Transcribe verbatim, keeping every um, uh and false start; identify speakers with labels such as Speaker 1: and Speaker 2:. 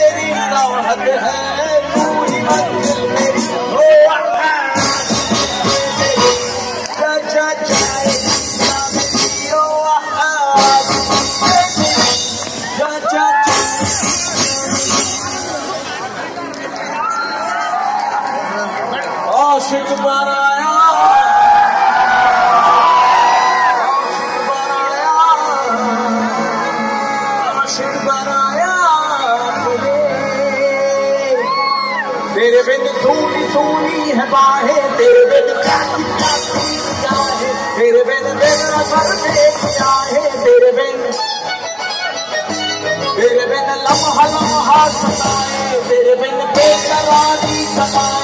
Speaker 1: तेरी राहत है, तू ही मंजिल मेरी हो। आशिक बनाया, आशिक बनाया, आशिक बनाया तुझे। तेरे बिन सूनी सूनी है बाहें, तेरे बिन चाची चाची चाहे, तेरे बिन तेरा सर देख जाए, तेरे बिन तेरे बिन लम्हा लम्हा सताए, तेरे बिन बेकरारी सताए।